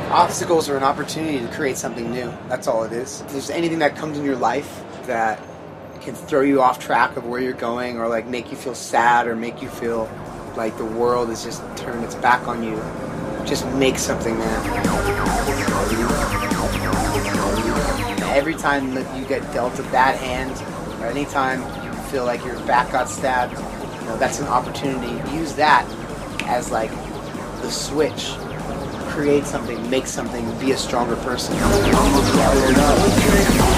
Obstacles are an opportunity to create something new. That's all it is. If there's anything that comes in your life that can throw you off track of where you're going, or like make you feel sad, or make you feel like the world is just turned its back on you, just make something, man. Every time that you get dealt a bad hand, or anytime you feel like your back got stabbed, you know, that's an opportunity. Use that as like the switch. Create something, make something, be a stronger person.